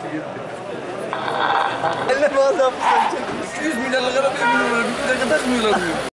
Elle bağlı yapmışlar. 200 milyarlık arabaya biniyorlar. Bir de takmıyorlar diyor.